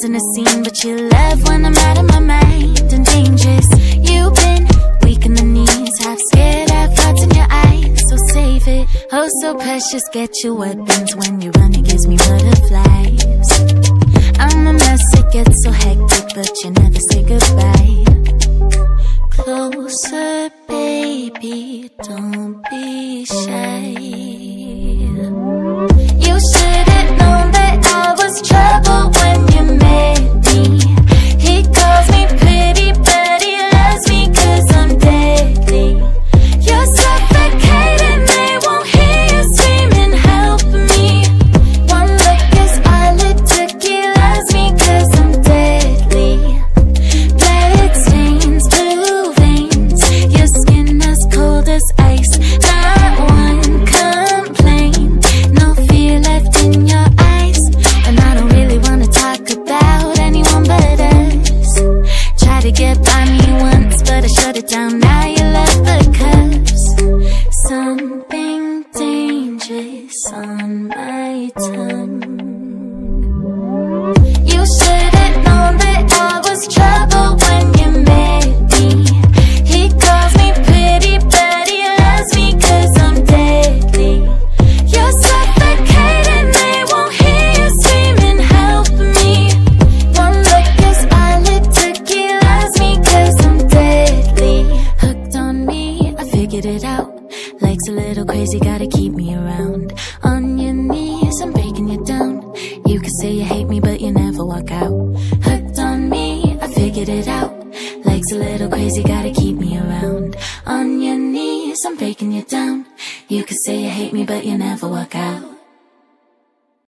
causing a scene, but you love when I'm out of my mind and dangerous. You've been weak in the knees, half scared, half thoughts in your eyes, so save it. Oh, so precious, get your weapons. When you run, it gives me butterflies. I'm a mess, it gets so hectic, but you never say goodbye. Closer, baby, don't be shy. You should've known that I was trouble when you met me. He calls me pretty, but he loves me 'cause I'm deadly. You're suffocating, they won't hear you screaming, help me. One look is all it took, he loves me 'cause I'm deadly. Blood stains, blue veins, your skin as cold as ice. Not one complaint, no fear left in your eyes. And I don't really wanna talk about anyone but us. Tried to get by me once, but I shut it down. Now you love the cuffs. Something dangerous on my tongue. You should've known that I was trouble when you met me. He calls me pretty, but he loves me 'cause I'm deadly. You're suffocating, they won't hear you screaming, help me. One look is all it took, he loves me 'cause I'm deadly. Hooked on me, I figured it out. Legs a little crazy, gotta keep me around. On your knees, I'm breaking you down. You can say you hate me, but you never walk out. Hooked on me, I figured it out. Legs a little crazy, gotta keep me around. On your knees, I'm breaking you down. You can say you hate me, but you never walk out.